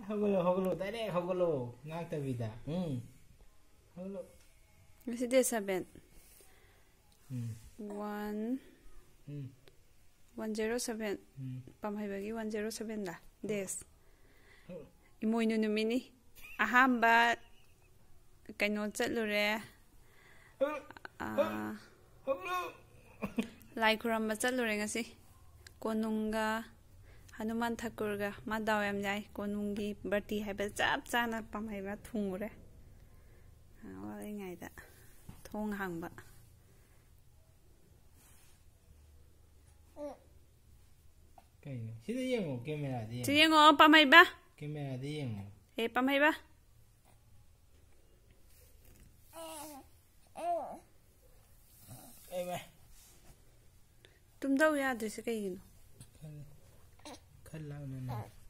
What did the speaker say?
Hogolo, hogolo, direct hogolo. Ngakta vida. Hogolo. Ngasi day 7. 107. Pamhaibagi 107 da. Days. Imoynu numini. Ahamba kaino chatlure. Lai kuramba chatlure ngasi. Konunga Hanuman Thakurga Madaw yam jai konungi birthday haiba chap chana pamhaiba thungure. Wala ngai da thong hangba. Kaino. Sida yengo camera di. Si yengo pamhaiba. Camera di yengo. Pamhaiba. Ba. Tumdaw yadre se kaigino. Khalla na.